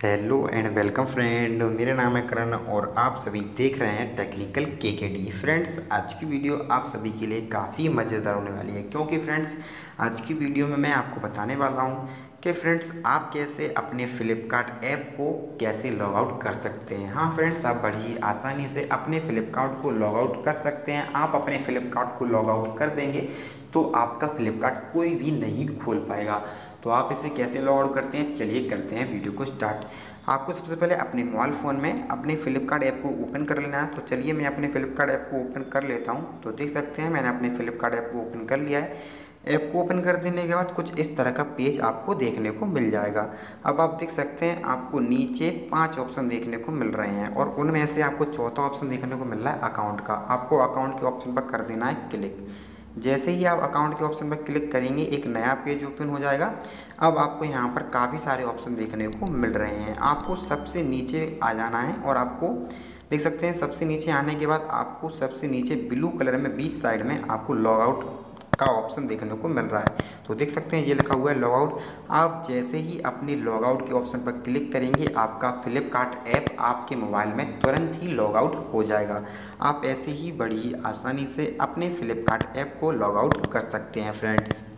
Hello and welcome friend, मेरा नाम है करण और आप सभी देख रहे हैं टेक्निकल केकेडी। फ्रेंड्स, आज की वीडियो आप सभी के लिए काफ़ी मज़ेदार होने वाली है, क्योंकि फ्रेंड्स आज की वीडियो में मैं आपको बताने वाला हूं कि फ्रेंड्स आप कैसे अपने फ्लिपकार्ट ऐप को कैसे लॉग आउट कर सकते हैं। हाँ फ्रेंड्स, आप बड़ी आसानी से अपने फ्लिपकार्ट को लॉग आउट कर सकते हैं। आप अपने फ्लिपकार्ट को लॉग आउट कर देंगे तो आपका फ्लिपकार्ट कोई भी नहीं खोल पाएगा। तो आप इसे कैसे लॉग आउट करते हैं, चलिए करते हैं वीडियो को स्टार्ट। आपको सबसे पहले अपने मोबाइल फ़ोन में अपने फ्लिपकार्ट ऐप को ओपन कर लेना है। तो चलिए मैं अपने फ्लिपकार्ट ऐप को ओपन कर लेता हूं। तो देख सकते हैं मैंने अपने फ्लिपकार्ट ऐप को ओपन कर लिया है। ऐप को ओपन कर देने के बाद कुछ इस तरह का पेज आपको देखने को मिल जाएगा। अब आप देख सकते हैं आपको नीचे 5 ऑप्शन देखने को मिल रहे हैं और उनमें से आपको चौथा ऑप्शन देखने को मिल रहा है अकाउंट का। आपको अकाउंट के ऑप्शन पर कर देना है क्लिक। जैसे ही आप अकाउंट के ऑप्शन पर क्लिक करेंगे एक नया पेज ओपन हो जाएगा। अब आपको यहाँ पर काफ़ी सारे ऑप्शन देखने को मिल रहे हैं। आपको सबसे नीचे आ जाना है और आपको देख सकते हैं सबसे नीचे आने के बाद आपको सबसे नीचे ब्लू कलर में बीच साइड में आपको लॉग आउट का ऑप्शन देखने को मिल रहा है। तो देख सकते हैं ये लिखा हुआ है लॉग आउट। आप जैसे ही अपने लॉग आउट के ऑप्शन पर क्लिक करेंगे आपका फ्लिपकार्ट ऐप आपके मोबाइल में तुरंत ही लॉग आउट हो जाएगा। आप ऐसे ही बड़ी आसानी से अपने फ्लिपकार्ट ऐप को लॉग आउट कर सकते हैं फ्रेंड्स।